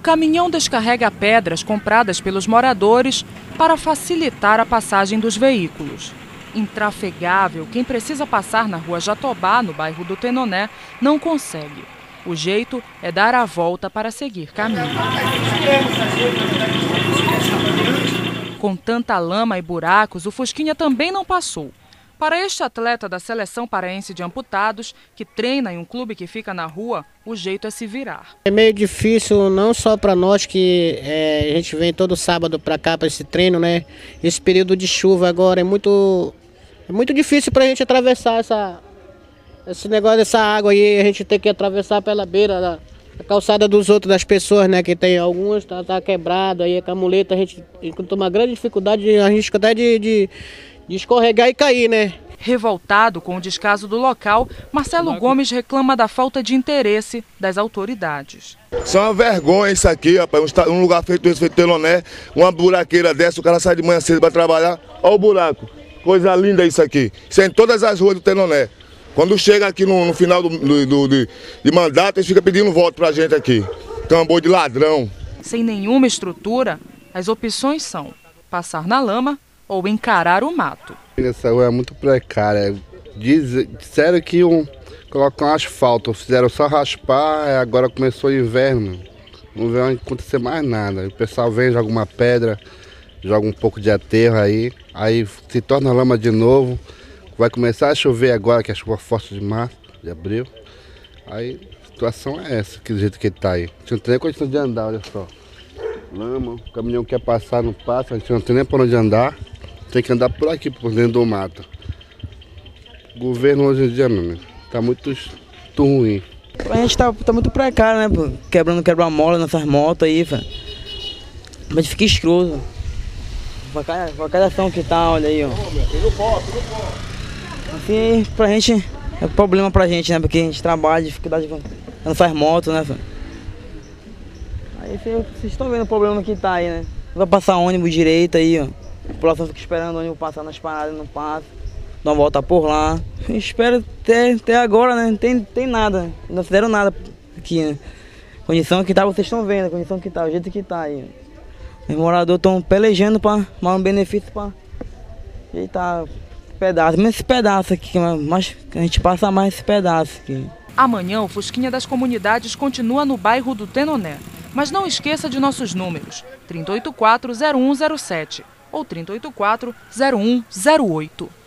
caminhão descarrega pedras compradas pelos moradores para facilitar a passagem dos veículos. Intrafegável, quem precisa passar na rua Jatobá, no bairro do Tenoné, não consegue. O jeito é dar a volta para seguir caminho. Com tanta lama e buracos, o Fusquinha também não passou. Para este atleta da seleção paraense de amputados, que treina em um clube que fica na rua, o jeito é se virar. É meio difícil, não só para nós que a gente vem todo sábado para cá para esse treino, né? Esse período de chuva agora é muito difícil para a gente atravessar esse negócio dessa água aí. A gente tem que atravessar pela beira da calçada dos outros, das pessoas, né? Que tem algumas, tá quebrado, aí com a muleta a gente encontra uma grande dificuldade, a gente até de escorregar e cair, né? Revoltado com o descaso do local, Marcelo Gomes reclama da falta de interesse das autoridades. Isso é uma vergonha isso aqui, rapaz. Um lugar feito Tenoné, uma buraqueira dessa, o cara sai de manhã cedo para trabalhar. Olha o buraco, coisa linda isso aqui. Isso é em todas as ruas do Tenoné. Quando chega aqui no final de mandato, eles ficam pedindo voto pra gente aqui. Tambor de ladrão. Sem nenhuma estrutura, as opções são passar na lama ou encarar o mato. Essa rua é muito precária. Disseram que colocam asfalto, fizeram só raspar, agora começou o inverno. Não vai acontecer mais nada. O pessoal vem, joga uma pedra, joga um pouco de aterro aí se torna lama de novo. Vai começar a chover agora, que é a chuva forte de março, de abril. Aí a situação é essa, que do jeito que está aí. A gente não tem nem condição de andar, olha só. Lama, o caminhão quer passar, não passa, a gente não tem nem por onde andar. Tem que andar por aqui, por dentro do mato. O governo hoje em dia, meu, tá muito ruim. A gente tá muito precário, né? Quebrando quebra-mola nessas motos aí, velho. Mas fica escroto. Qualquer ação que tá, olha aí, ó. Assim, pra gente, é problema pra gente, né? Porque a gente trabalha, dificuldade não faz moto, né, velho? Aí vocês estão vendo o problema que tá aí, né? Não vai passar ônibus direito aí, ó. A população fica esperando o ônibus passar nas paradas, não passa. Dá uma volta por lá. Espero até agora, né? Não tem nada. Não fizeram nada aqui, né? Condição que tá, vocês estão vendo, a condição que tá, o jeito que tá aí. Os moradores estão pelejando para mais um benefício para ajeitar pedaço. Mesmo esse pedaço aqui, mas a gente passa mais esse pedaço aqui. Amanhã o Fusquinha das Comunidades continua no bairro do Tenoné. Mas não esqueça de nossos números, 384-0107 ou 384-0108.